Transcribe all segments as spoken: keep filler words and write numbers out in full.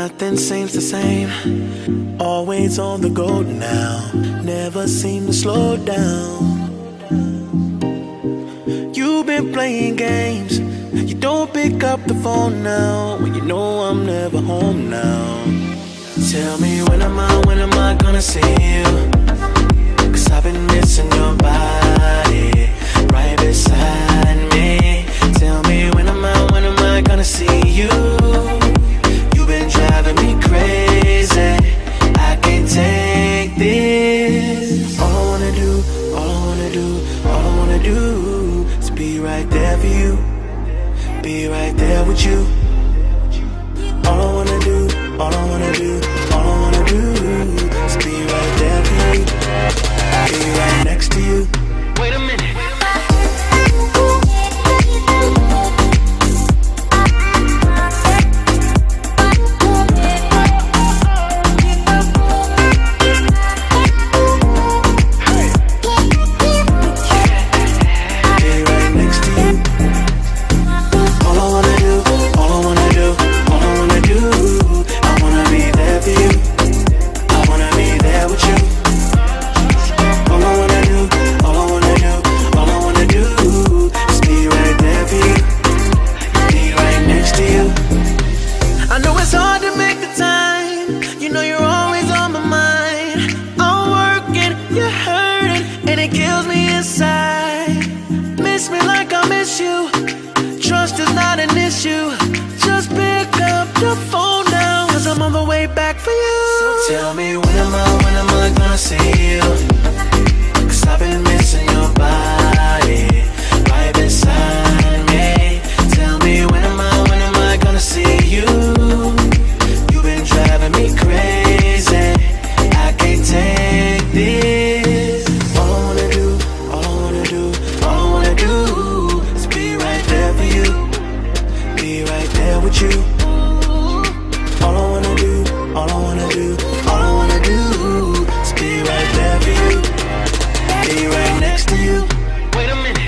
Nothing seems the same. Always on the go now. Never seem to slow down. You've been playing games. You don't pick up the phone now when you know I'm never home now. Tell me when am I, when am I gonna see you? Cause I've been missing your body right beside me. Tell me when am I, when am I gonna see you? You've been driving me crazy. I can't take this. All I wanna do, all I wanna do, all I wanna do is be right there for you. Be right there with you. All I wanna do, all I wanna do, all I wanna do is be right there for you. Be right next to you. Wait a minute. Tell me when am I, when am I gonna see you? Cause I've been missing your body right beside me. Tell me when am I, when am I gonna see you? You've been driving me crazy. I can't take this. All I wanna do, all I wanna do, all I wanna do is be right there for you. Be right there with you. All I wanna do, all I wanna do, all I wanna do is be right there for you. Be right next to you. Wait a minute.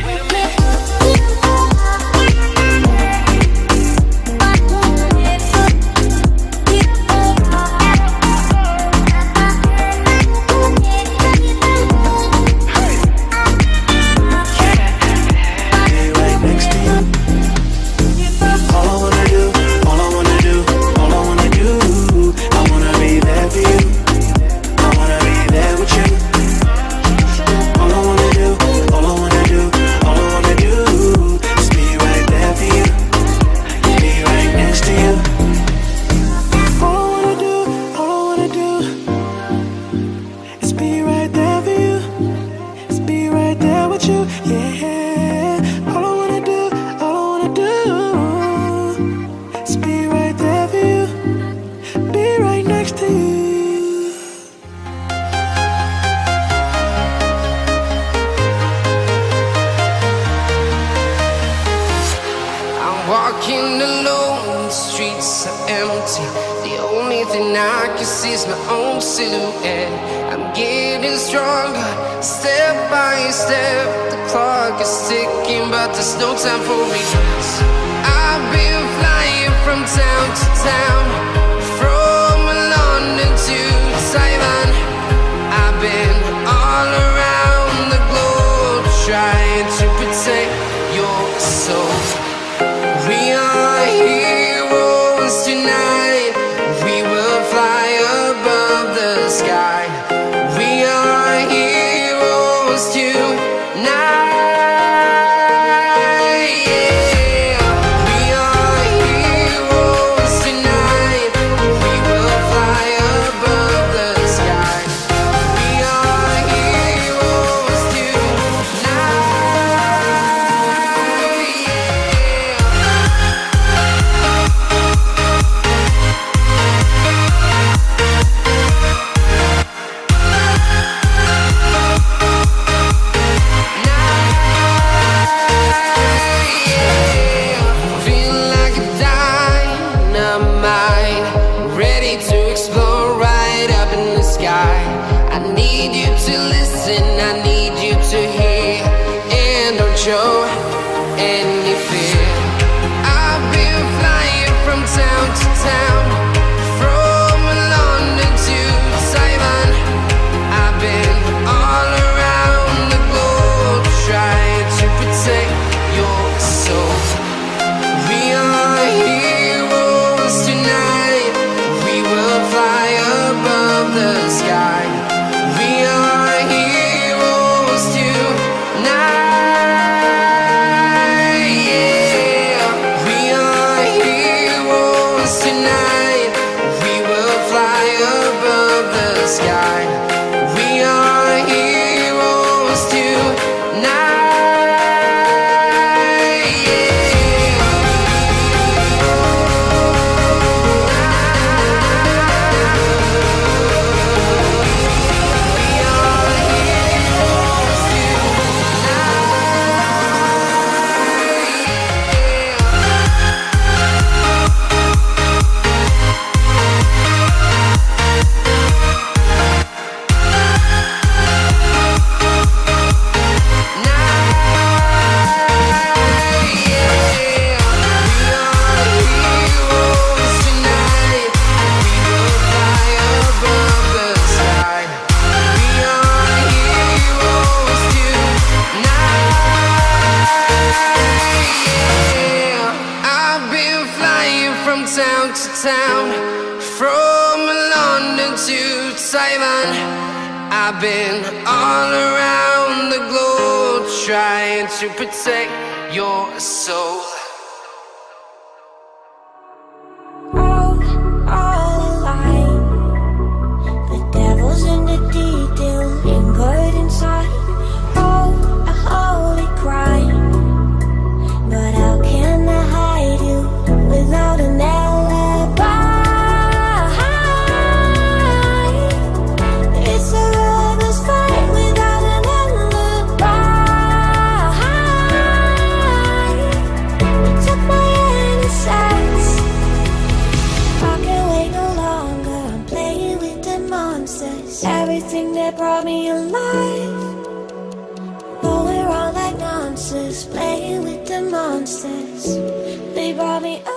Walking alone, the streets are empty. The only thing I can see is my own silhouette. I'm getting stronger, step by step. The clock is ticking, but there's no time for me. I've been flying from town to town, from London to Taiwan. I've been all around the globe, trying to protect your soul. We are heroes tonight. We will fly above the sky. We are heroes tonight. Yeah. We are heroes tonight. We will fly above the sky. We are heroes tonight. Show any fear. I've been flying from town to town, from town to town, from London to Taiwan. I've been all around the globe trying to protect your soul. All, all alive. The devil's in the detail, anchored inside. Oh, a holy crime. But how can I hide you without an alibi? It's a lover's fight without an alibi. You took my innocence. I can't wait no longer. I'm playing with the monsters. Everything that brought me alive, going wrong like monsters. Playing with the monsters. They brought me alive.